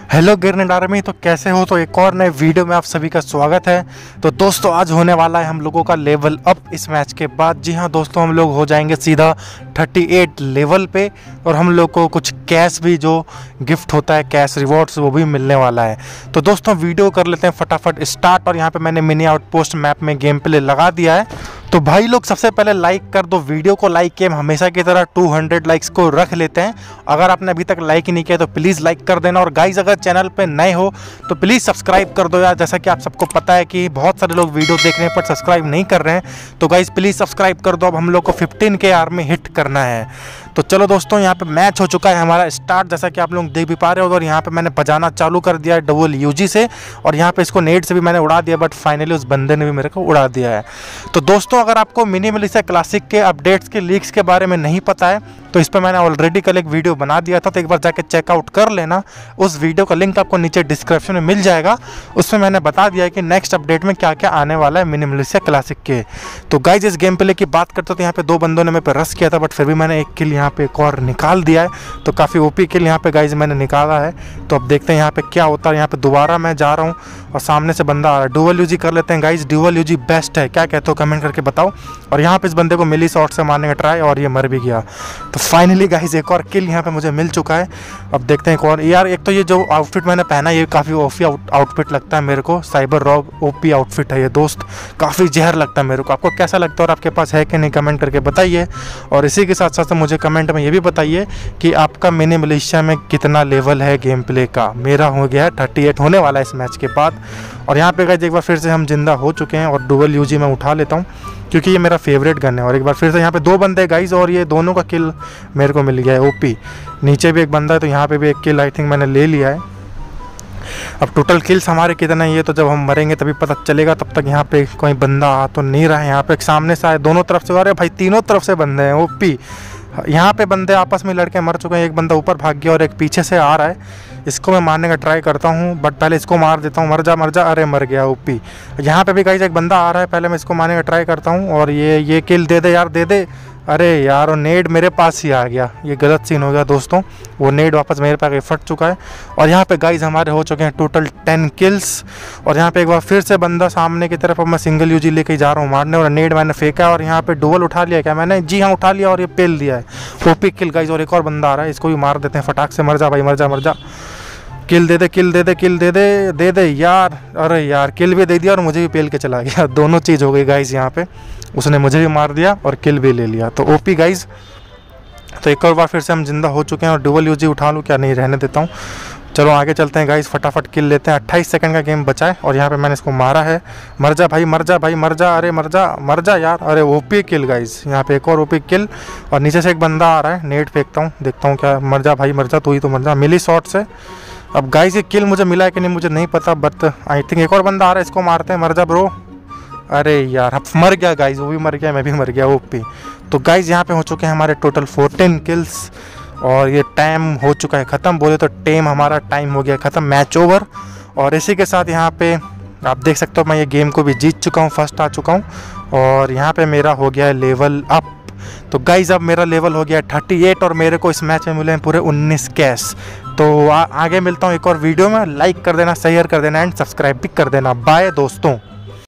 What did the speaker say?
Hello grenade army, तो कैसे हो? तो एक और नए वीडियो में आप सभी का स्वागत है। तो दोस्तों आज होने वाला है हम लोगों का लेवल अप इस मैच के बाद। जी हाँ दोस्तों, हम लोग हो जाएंगे सीधा 38 लेवल पे और हम लोग को कुछ कैश भी, जो गिफ्ट होता है कैश रिवॉर्ड्स, वो भी मिलने वाला है। तो दोस्तों वीडियो कर लेते हैं फटाफट स्टार्ट। और यहाँ पे मैंने मिनी आउटपोस्ट मैप में गेम प्ले लगा दिया है। तो भाई लोग सबसे पहले लाइक कर दो वीडियो को। लाइक के हम हमेशा की तरह 200 लाइक्स को रख लेते हैं। अगर आपने अभी तक लाइक ही नहीं किया तो प्लीज़ लाइक कर देना। और गाइज अगर चैनल पे नए हो तो प्लीज़ सब्सक्राइब कर दो यार। जैसा कि आप सबको पता है कि बहुत सारे लोग वीडियो देखने पर सब्सक्राइब नहीं कर रहे हैं, तो गाइज प्लीज़ सब्सक्राइब कर दो। अब हम लोग को 15 के आर में हिट करना है। तो चलो दोस्तों, यहाँ पे मैच हो चुका है हमारा स्टार्ट, जैसा कि आप लोग देख भी पा रहे हो। और यहाँ पे मैंने बजाना चालू कर दिया है डबल यूजी से, और यहाँ पे इसको नेट से भी मैंने उड़ा दिया, बट फाइनली उस बंदे ने भी मेरे को उड़ा दिया है। तो दोस्तों अगर आपको मिनी मिलिशिया क्लासिक के अपडेट्स के लीक्स के बारे में नहीं पता है तो इस पर मैंने ऑलरेडी कल एक वीडियो बना दिया था, तो एक बार जाके चेकआउट कर लेना। उस वीडियो का लिंक आपको नीचे डिस्क्रिप्शन में मिल जाएगा। उसमें मैंने बता दिया है कि नेक्स्ट अपडेट में क्या क्या आने वाला है मिनी मिलिशिया क्लासिक के। तो गाइज इस गेम प्ले की बात करते तो यहाँ पे दो बंदों ने मेरे पे रश किया था, बट फिर भी मैंने एक किल यहाँ पे एक और निकाल दिया है। तो काफ़ी ओपी किल यहाँ पे गाइज मैंने निकाला है। तो अब देखते हैं यहाँ पे क्या होता है। यहाँ पे दोबारा मैं जा रहा हूँ और सामने से बंदा आ रहा है। डुअल यूजी कर लेते हैं गाइज। डुअल यूजी बेस्ट है, क्या कहते हो कमेंट करके बताओ। और यहाँ पे इस बंदे को मिली शॉट से मारने का ट्राई और ये मर भी गया। तो फाइनली गाइज एक और किल यहाँ पे मुझे मिल चुका है। अब देखते हैं कौन। यार एक तो ये जो आउटफिट मैंने पहना ये काफ़ी ओपी आउटफिट लगता है मेरे को। साइबर रॉग ओपी आउटफिट है ये दोस्त, काफ़ी जहर लगता है मेरे को। आपको कैसा लगता है और आपके पास है कि नहीं कमेंट करके बताइए। और इसी के साथ साथ मुझे कमेंट में ये भी बताइए कि आपका मिनी मिलिशिया में कितना लेवल है गेम प्ले का। मेरा हो गया है 38 होने वाला है इस मैच के बाद। और यहाँ पे गाइस एक बार फिर से हम जिंदा हो चुके हैं और डुअल यूजी मैं उठा लेता हूँ क्योंकि ये मेरा फेवरेट गन है। और एक बार फिर से यहाँ पे दो बंदे गाइस और ये दोनों का किल मेरे को मिल गया है ओपी। नीचे भी एक बंदा है, तो यहाँ पे भी एक किल आई थिंक मैंने ले लिया है। अब टोटल किल्स हमारे कितने हैं ये तो जब हम मरेंगे तभी पता चलेगा। तब तक यहाँ पे कोई बंदा आ तो नहीं रहा है। यहाँ पे एक सामने से आए, दोनों तरफ से आ रहे भाई, तीनों तरफ से बंदे हैं ओपी। यहाँ पे बंदे आपस में लड़के मर चुके हैं। एक बंदा ऊपर भाग गया और एक पीछे से आ रहा है। इसको मैं मारने का ट्राई करता हूँ, बट पहले इसको मार देता हूँ। मर जा मर जा, अरे मर गया ओपी। यहाँ पे भी गाइस एक बंदा आ रहा है, पहले मैं इसको मारने का ट्राई करता हूँ। और ये किल दे दे यार, दे दे। अरे यार, और नेड मेरे पास ही आ गया। ये गलत सीन हो गया दोस्तों, वो नेड वापस मेरे पास फट चुका है। और यहाँ पे गाइस हमारे हो चुके हैं टोटल 10 किल्स। और यहाँ पे एक बार फिर से बंदा सामने की तरफ। अब मैं सिंगल यूजी लेके जा रहा हूँ मारने, और नेड मैंने फेंका और यहाँ पे डुअल उठा लिया क्या मैंने? जी हाँ उठा लिया और ये पेल दिया है ओपी किल गाइस। और एक और बंदा आ रहा है, इसको भी मार देते हैं फटाक से। मर जा भाई, मर जा मर जा। किल दे दे, किल दे दे, किल दे दे, दे दे यार। अरे यार किल भी दे दिया और मुझे भी पेल के चला गया। दोनों चीज़ हो गई गाइस यहाँ पे। उसने मुझे भी मार दिया और किल भी ले लिया। तो ओपी गाइस। तो एक और बार फिर से हम जिंदा हो चुके हैं। और डुअल यूजी उठा लूँ क्या? नहीं, रहने देता हूँ। चलो आगे चलते हैं गाइस, फटाफट किल लेते हैं। 28 सेकंड का गेम बचा है और यहाँ पे मैंने इसको मारा है। मर जा भाई, मर जा भाई, मर जा। अरे मर जा मर जा यार। अरे ओपी किल गाइस, यहाँ पे एक और ओपी किल। और नीचे से एक बंदा आ रहा है, नेट फेंकता हूँ, देखता हूँ क्या। मर जा भाई, मर जा, तू ही तो मर जा, मिली शॉट से। अब गाइस ये किल मुझे मिला है कि नहीं मुझे नहीं पता, बट आई थिंक एक और बंदा आ रहा है, इसको मारते हैं। मर जा ब्रो। अरे यार अब मर गया गाइस, वो भी मर गया, मैं भी मर गया ओपी। तो गाइस यहाँ पे हो चुके हैं हमारे टोटल 14 किल्स। और ये टाइम हो चुका है ख़त्म, बोले तो टेम हमारा टाइम हो गया ख़त्म, मैच ओवर। और इसी के साथ यहाँ पे आप देख सकते हो मैं ये गेम को भी जीत चुका हूँ, फर्स्ट आ चुका हूँ। और यहाँ पे मेरा हो गया है लेवल अप। तो गाइज अब मेरा लेवल हो गया 38 और मेरे को इस मैच में मिले हैं पूरे 19 कैश। तो आगे मिलता हूँ एक और वीडियो में। लाइक कर देना, शेयर कर देना एंड सब्सक्राइब भी कर देना। बाय दोस्तों।